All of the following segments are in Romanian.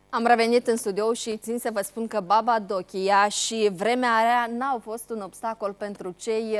Am revenit în studio și țin să vă spun că Baba Dochia și vremea rea n-au fost un obstacol pentru cei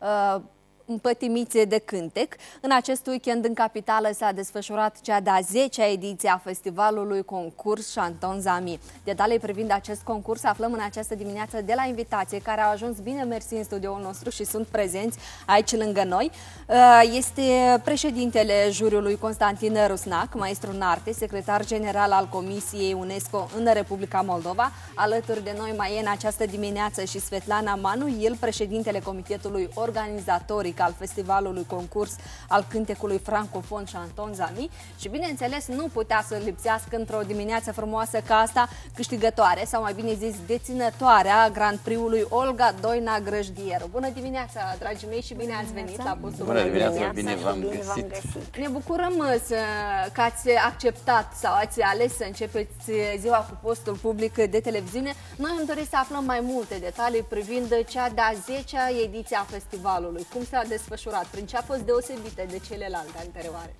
împătimiți de cântec. În acest weekend în capitală s-a desfășurat cea de-a 10-a ediție a festivalului concurs Chanton Zami. Detalii privind acest concurs aflăm în această dimineață de la invitație care au ajuns bine mersi în studioul nostru și sunt prezenți aici lângă noi. Este președintele juriului Constantin Rusnac, maestru în arte, secretar general al Comisiei UNESCO în Republica Moldova. Alături de noi mai e în această dimineață și Svetlana Manu, el președintele comitetului organizatoric al festivalului concurs al cântecului francofon Chanton Zami și, bineînțeles, nu putea să lipsească într-o dimineață frumoasă ca asta câștigătoare, sau mai bine zis deținătoarea Grand Prix-ului Olga Doina Grăjdieru. Bună dimineața, dragii mei, și bine ați venit la postul. Bună dimineața, bine v-am găsit. Ne bucurăm că ați acceptat sau ați ales să începeți ziua cu postul public de televiziune. Noi am dorit să aflăm mai multe detalii privind cea de-a 10-a ediție a festivalului. Cum s-a desfășurat? Prin ce a fost deosebită de celelalte anterioare?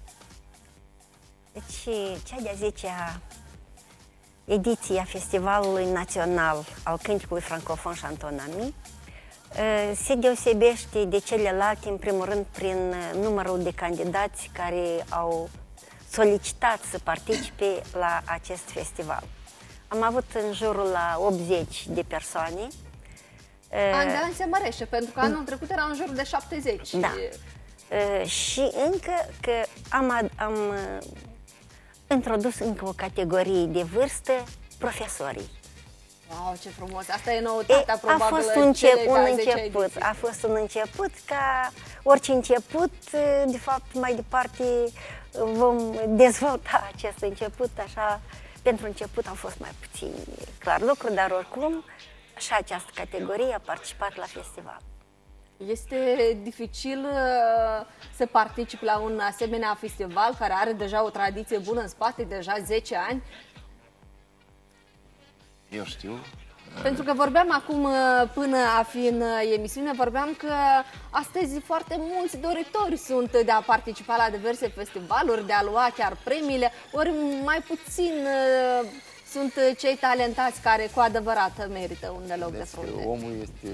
Deci, cea de-a 10-a ediție a Festivalului Național al Cântecului Francofon Chanton Zami se deosebește de celelalte, în primul rând, prin numărul de candidați care au solicitat să participe la acest festival. Am avut în jurul la 80 de persoane. An de an se mărește, pentru că anul trecut era în jur de 70. Da. Și încă că am introdus încă o categorie de vârstă, profesorii. Wow, ce frumos! Asta e noutatea, probabil. A fost a fost un început, ca orice început, de fapt, mai departe vom dezvolta acest început, așa, pentru început au fost mai puțin clar lucru, dar oricum, și această categorie a participat la festival. Este dificil să participi la un asemenea festival care are deja o tradiție bună în spate, deja 10 ani? Eu știu. Pentru că vorbeam acum, până a fi în emisiune, vorbeam că astăzi foarte mulți doritori sunt de a participa la diverse festivaluri, de a lua chiar premiile, ori mai puțin sunt cei talentați care cu adevărat merită un loc de frunte. Omul este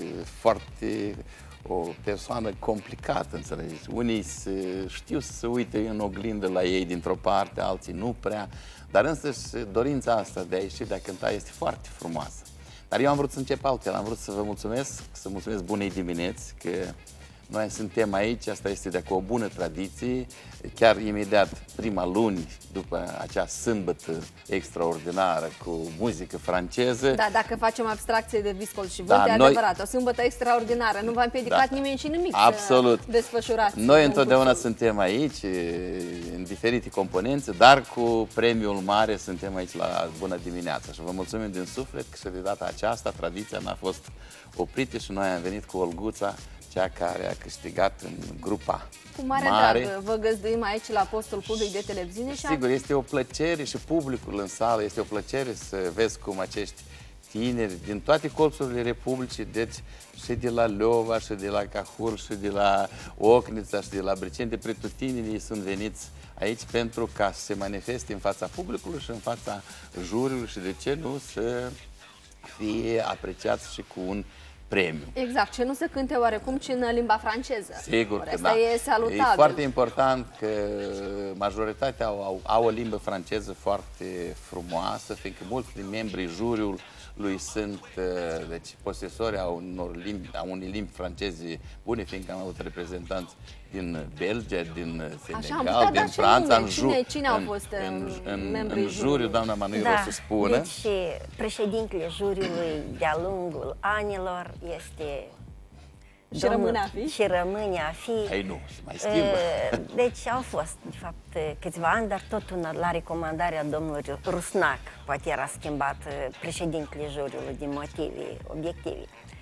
foarte o persoană complicată, înțelegeți? Unii știu să se uite în oglindă la ei dintr-o parte, alții nu prea, dar însăși dorința asta de a ieși, de a cânta este foarte frumoasă. Dar eu am vrut să încep altfel, am vrut să vă mulțumesc, să mulțumesc bunei dimineți, că noi suntem aici, asta este de o bună tradiție, chiar imediat prima luni după acea sâmbătă extraordinară cu muzică franceză. Da, dacă facem abstracție de viscol și vânt, e adevărat, o sâmbătă extraordinară, nu v-a împiedicat nimeni și nimic absolut să desfășurați. Noi întotdeauna suntem aici, în diferite componențe, dar cu premiul mare suntem aici la Bună Dimineața și vă mulțumim din suflet că și de data aceasta tradiția n-a fost oprită și noi am venit cu Olguța, cea care a câștigat în grupa cu mare drag vă găzduim aici la postul public de televiziune. Sigur, este o plăcere și publicul în sală, este o plăcere să vezi cum acești tineri din toate colțurile Republicii, deci și de la Leova, și de la Cahul, și de la Ocnița, și de la Briceni, de pretutindeni sunt veniți aici pentru ca să se manifeste în fața publicului și în fața juriului și de ce nu să fie apreciați și cu un premiu. Exact, ce nu se cânte oarecum, ci în limba franceză. Sigur că asta e salutabil. E foarte important că majoritatea au o limbă franceză foarte frumoasă, fiindcă mulți din membrii juriului sunt deci, posesori a unei limbi franceze bune, fiindcă am avut reprezentanți din Belgia, din Senegal, din Franța. Cine au fost membrii juriu, doamna Manuel o să spună. Deci președintele juriului de-a lungul anilor este și rămâne a fi? Și rămâne a fi. Ei, nu, se mai schimbă. Deci au fost, de fapt, câțiva ani, dar tot la recomandarea domnului Rusnac, poate era schimbat președintele juriului din motive obiective.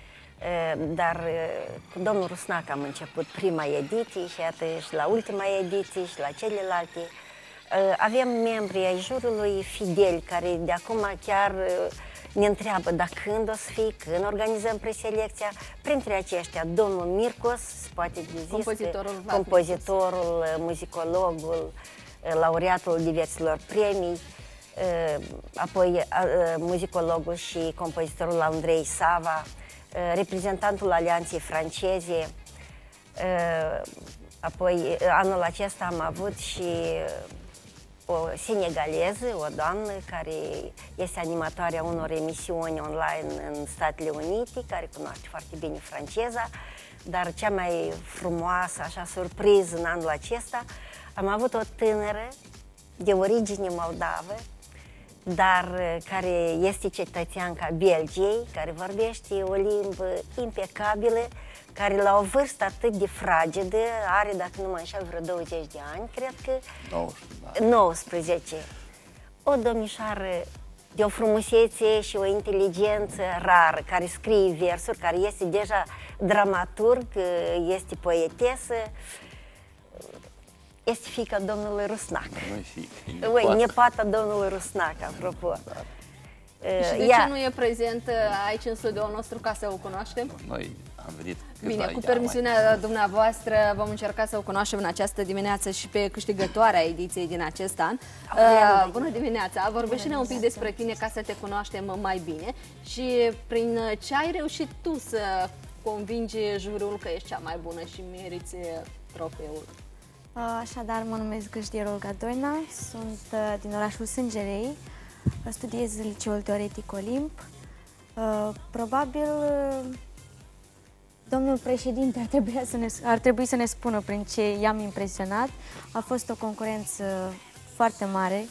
Dar cu domnul Rusnac am început prima ediție și iată și la ultima ediție și la celelalte. Avem membri ai juriului fideli care de acum chiar ne întreabă dacă când o să fie, când organizăm preselecția. Printre aceștia, domnul Mircos, poate zis, compozitorul, muzicologul, laureatul diverselor premii. apoi muzicologul și compozitorul Andrei Sava, reprezentantul Alianței Franceze. Apoi anul acesta am avut și o senegaleză, o doamnă care este animatoarea unor emisiuni online în Statele Unite, care cunoaște foarte bine franceza, dar cea mai frumoasă, așa, surpriză în anul acesta, am avut o tânără de origine moldavă, dar care este cetățeanca Belgiei, care vorbește o limbă impecabilă, care la o vârstă atât de fragedă, are, dacă nu mă înșel, vreo 20 de ani, cred că 19. O domnișoară de o frumusețe și o inteligență rară, care scrie versuri, care este deja dramaturg, este poetesă. Este fiica domnului Rusnac. Nepoata domnului Rusnac, apropo. Și de ce nu e prezent aici în studioul nostru ca să o cunoaștem? Noi am venit. Bine, cu permisiunea dumneavoastră vom încerca să o cunoaștem în această dimineață și pe câștigătoarea ediției din acest an. Bună dimineața! Vorbește-ne un pic despre tine ca să te cunoaștem mai bine și prin ce ai reușit tu să convingi juriul că ești cea mai bună și meriți trofeul. Așadar, mă numesc Gâșdier Olga Doina, sunt din orașul Sângerei, studiez liceul teoretic Olimp. Probabil domnul președinte ar trebui să ne spună prin ce i-am impresionat. A fost o concurență foarte mare,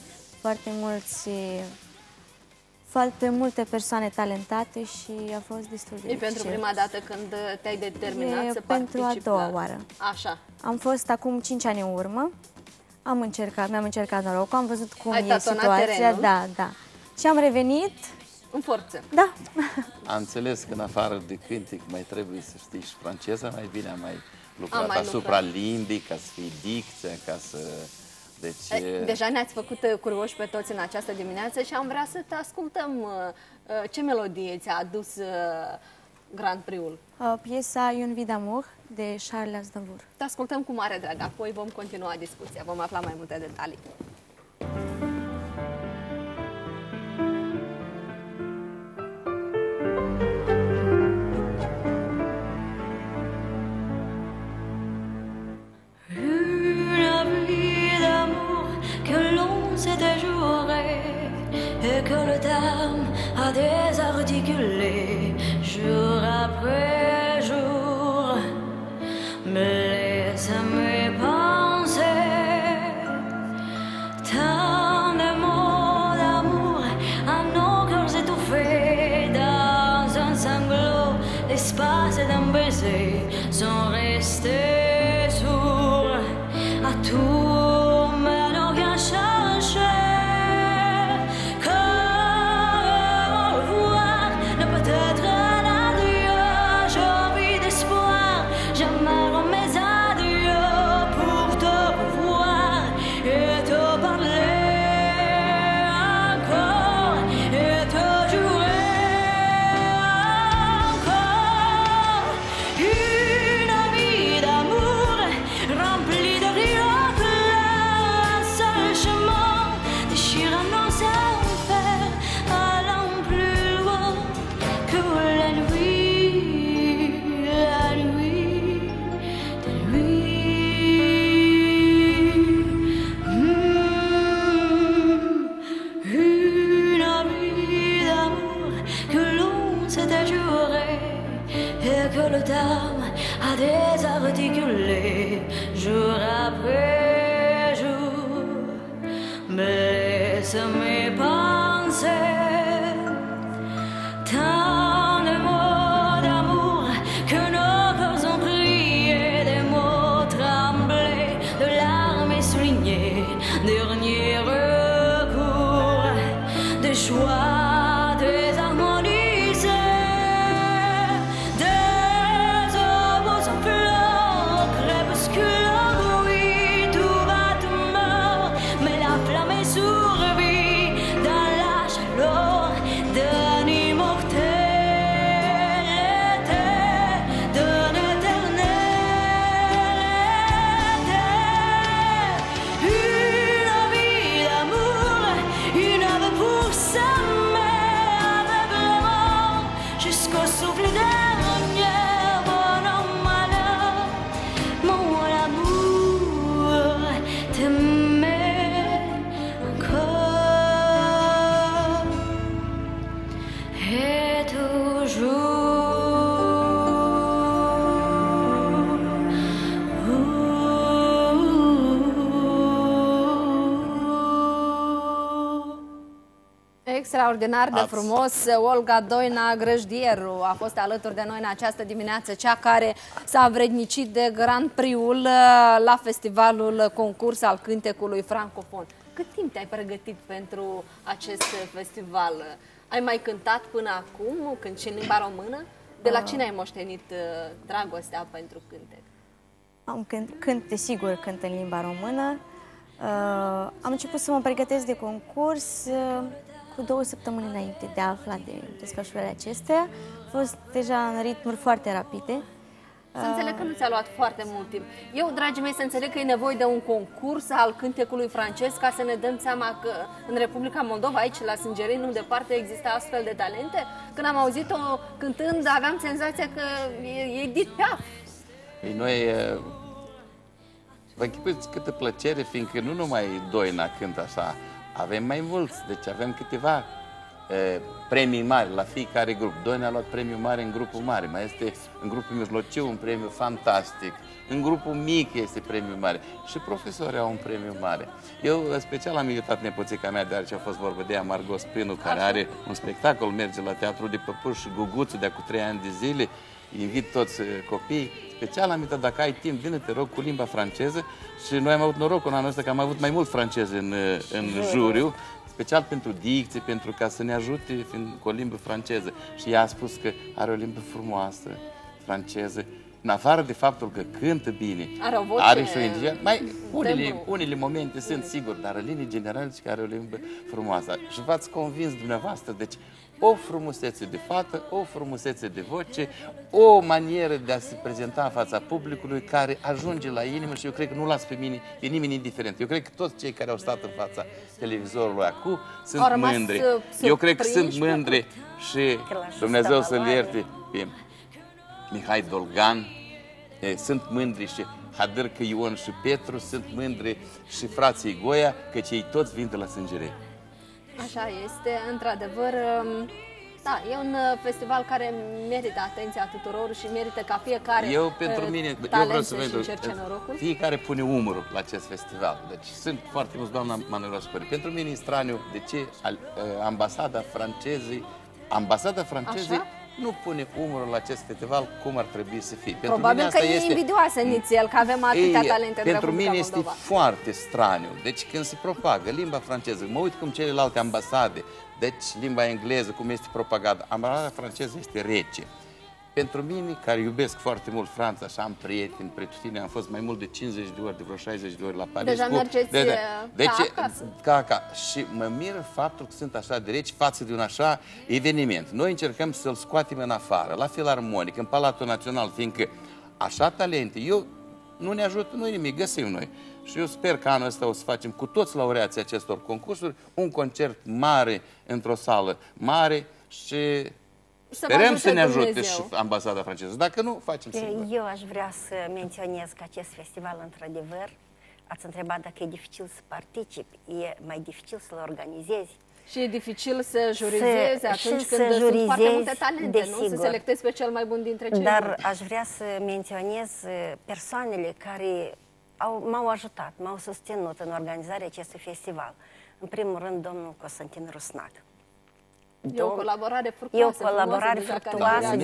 foarte multe persoane talentate și a fost destul de dificil. E pentru prima dată când te-ai determinat să participi? Pentru a doua oară. Așa. Am fost acum 5 ani în urmă, mi-am încercat norocul, am văzut cum e situația. Terenul. Da. Și am revenit în forță. Da. Am înțeles că în afară de cântec mai trebuie să știi și franceza, mai bine am mai lucrat asupra limbii, ca să fie dicția, ca să... Deci... Deja ne-ați făcut curioși pe toți în această dimineață și am vrea să te ascultăm. Ce melodie ți-a adus Grand Prix-ul? Piesa Une vie d'amour de Charles Aznavour. Te ascultăm cu mare drag, apoi vom continua discuția, vom afla mai multe detalii. Et que le terme a désarticulé jour après jour, me laisse à mes pensées tant de mots d'amour à nos cœurs étouffés dans un sanglot. L'espace d'un baiser sont restés sourds à tout, mais n'ont rien changé. Désarticulé jour après jour, mais laisse mes pensées tant de mots d'amour que nos cœurs ont crié, des mots tremblés, de larmes soulignées, dernier recours, des choix désharmonisés. Une Extraordinar de frumos. Olga Doina Grăjdieru a fost alături de noi în această dimineață, cea care s-a vrednicit de Grand Prix-ul la festivalul concurs al cântecului francofon. Cât timp te-ai pregătit pentru acest festival? Ai mai cântat până acum, cânti în limba română? De la cine ai moștenit dragostea pentru cântec? Cânt, desigur, cânt în limba română. Am început să mă pregătesc de concurs cu 2 săptămâni înainte de a afla de desfășurarea acestea. A fost deja în ritmuri foarte rapide. Să înțeleg că nu ți-a luat foarte mult timp. Eu, dragii mei, să înțeleg că e nevoie de un concurs al cântecului francez ca să ne dăm seama că în Republica Moldova, aici la Sângerei, nu departe, există astfel de talente. Când am auzit-o cântând, aveam senzația că e Edith Piaf. Noi vă închipuiți câtă plăcere, fiindcă nu numai Doina cânt așa, avem mai mulți, deci avem câteva premii mari la fiecare grup. Doina a luat premiu mare în grupul mare, mai este în grupul mijlociu un premiu fantastic, în grupul mic este premiu mare și profesorii au un premiu mare. Eu special am invitat nepoțica mea, deoarece a fost vorba de ea, Margot Spânu, care are un spectacol, merge la Teatrul de Păpuși Guguțu de acum 3 ani de zile, invit toți copiii. Special am invitat, dacă ai timp, vină, te rog, cu limba franceză și noi am avut norocul în anul ăsta că am avut mai mult franceze în juriu, special pentru dicție, pentru ca să ne ajute cu o limbă franceză. Și ea a spus că are o limbă frumoasă, franceză, în afară de faptul că cântă bine, are o voce, are și o energie. Unele momente sunt sigur, dar în linii generale că are o limbă frumoasă. Și v-ați convins dumneavoastră, deci o frumusețe de fată, o frumusețe de voce, o manieră de a se prezenta în fața publicului care ajunge la inimă și eu cred că nu las pe nimeni indiferent. Eu cred că toți cei care au stat în fața televizorului acum sunt mândri. Eu cred că sunt mândri și Dumnezeu să-l ierte pe Mihai Dolgan, sunt mândri și Hadârcă Ion și Petru, sunt mândri și frații Goia, că cei toți vin de la Sângerei. Așa este, într-adevăr, da, e un festival care merită atenția tuturor și merită ca fiecare talent să-și încerce norocul. Fiecare pune umărul la acest festival. Deci sunt foarte mulți, doamna Manuela Supări. Pentru mine e straniu de ce ambasada francezei nu pune umărul la acest festival cum ar trebui să fie. Probabil că e invidioasă nițel, că avem atâtea talente în Pentru mine este Moldova. foarte straniu. Deci când se propagă limba franceză, mă uit cum celelalte ambasade, deci limba engleză, cum este propagată, ambasada franceză este rece. Pentru mine, care iubesc foarte mult Franța și am prieteni, pretutine, am fost mai mult de 50 de ori, de vreo 60 de ori la Paris. Deja mergeți ca acasă. Și mă miră faptul că sunt așa de reci față de un așa eveniment. Noi încercăm să-l scoatem în afară, la Filarmonic, în Palatul Național, fiindcă așa talente, nu ne ajută, nu nimic, găsim noi. Și eu sper că anul ăsta o să facem cu toți laureații acestor concursuri un concert mare într-o sală mare și sperăm să ne ajute și ambasada franceză. Dacă nu, facem singur. Eu aș vrea să menționez că acest festival, într-adevăr, ați întrebat dacă e dificil să participi, e mai dificil să-l organizezi. Și e dificil să jurizezi atunci când sunt foarte multe talente, nu? Să selectezi pe cel mai bun dintre cei Dar aș vrea să menționez persoanele care m-au ajutat, m-au susținut în organizarea acestui festival. În primul rând, domnul Constantin Rusnac. E o colaborare fructoasă. E o colaborare fructoasă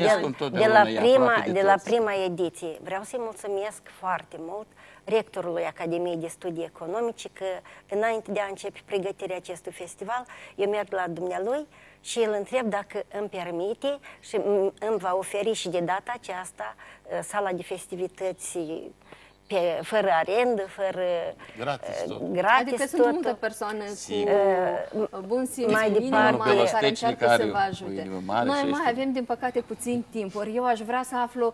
de la prima ediție. Vreau să-i mulțumesc foarte mult rectorului Academiei de Studii Economice că înainte de a începe pregătirea acestui festival, eu merg la dumnealui și îl întreb dacă îmi permite și îmi va oferi și de data aceasta sala de festivități fără arendă, fără gratis adică sunt multe persoane cu bun simț, mai departe, care încearcă să vă ajute. Noi mai avem, din păcate, puțin timp. Ori eu aș vrea să aflu,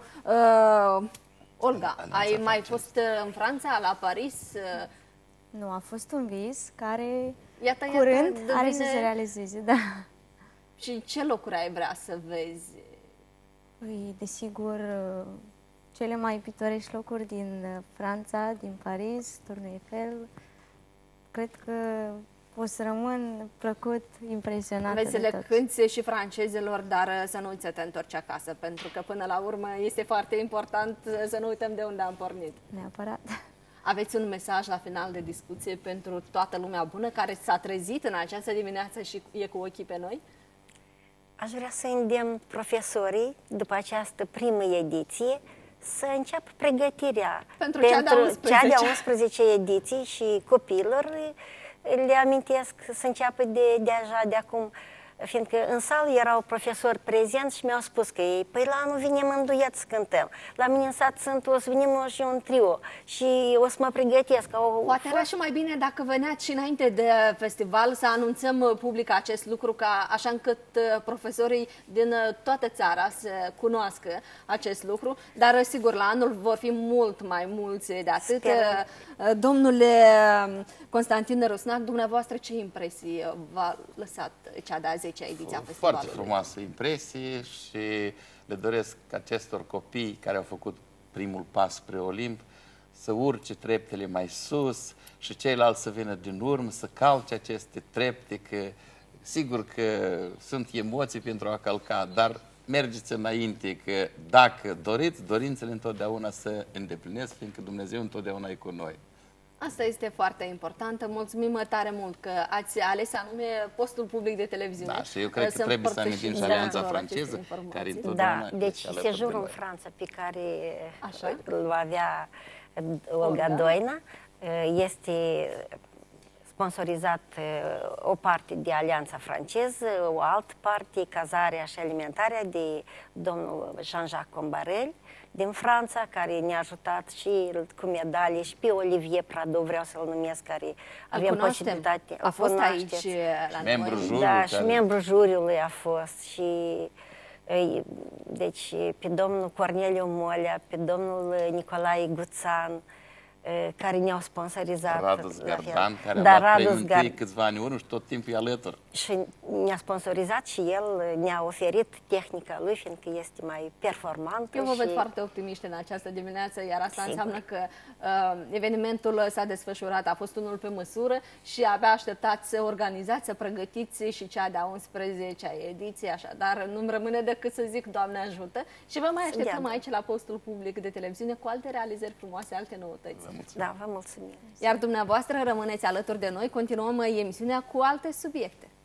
Olga, ai mai fost în Franța, la Paris? Nu, a fost un vis care curând are să se realizeze, da. Și ce locuri ai vrea să vezi? Păi, desigur, cele mai pitorești locuri din Franța, din Paris, Turnul Eiffel. Cred că o să rămân plăcut, impresionată. Vezi să le cânti și francezelor, dar să nu uiți să te întorci acasă, pentru că până la urmă este foarte important să nu uităm de unde am pornit. Neapărat. Aveți un mesaj la final de discuție pentru toată lumea bună care s-a trezit în această dimineață și e cu ochii pe noi? Aș vrea să îndemn profesorii, după această primă ediție, să înceapă pregătirea Pentru cea de-a 11 ediții și copiilor le amintesc să înceapă deja de acum, fiindcă în sală erau profesori prezenți și mi-au spus că ei, păi la anul venim în duet să cântăm, la mine în sat sunt, o să venim și un trio și o să mă pregătesc. Poate era și mai bine dacă veneați și înainte de festival să anunțăm public acest lucru, ca așa încât profesorii din toată țara să cunoască acest lucru, dar sigur la anul vor fi mult mai mulți de atât. Domnule Constantin Rusnac, dumneavoastră ce impresii v-a lăsat cea de-a 10-a ediție a festivalului? Foarte frumoasă impresie și le doresc acestor copii care au făcut primul pas spre Olimp să urce treptele mai sus și ceilalți să vină din urmă, să calce aceste trepte, că sigur că sunt emoții pentru a calca, dar mergeți înainte, că dacă doriți, dorințele întotdeauna se îndeplinesc, fiindcă Dumnezeu întotdeauna e cu noi. Asta este foarte importantă. Mulțumim tare mult că ați ales anume postul public de televiziune. Da, și eu cred că trebuie să amintim și Alianța Franceză, care întotdeauna... Da, deci sejurul în Franța pe care îl va avea Olga Doina este sponsorizat o parte de Alianța Franceză, o altă parte, cazarea și alimentarea de domnul Jean-Jacques Combarel din Franța, care ne-a ajutat și cu medalii, și pe Olivier Prado, vreau să-l numesc, care avem posibilitate. A fost aici la noi. Da, și membrul juriului a fost. Și deci pe domnul Corneliu Molea, pe domnul Nicolae Guțan, care ne-au sponsorizat. Radus Gardan, care a luat premiul câțiva ani urmă și tot timpul e alături. Și ne-a sponsorizat și el ne-a oferit tehnica lui, fiindcă este mai performantă. Eu vă văd foarte optimiști în această dimineață, iar asta înseamnă că evenimentul s-a desfășurat, a fost unul pe măsură și abia așteptați să organizați, să pregătiți și cea de-a 11-a ediție, așadar nu-mi rămâne decât să zic Doamne ajută și vă mai așteptăm aici la postul public de televiziune cu alte realizări frumoase, alte noutăți. Da, vă mulțumim. Iar dumneavoastră rămâneți alături de noi, continuăm emisiunea cu alte subiecte.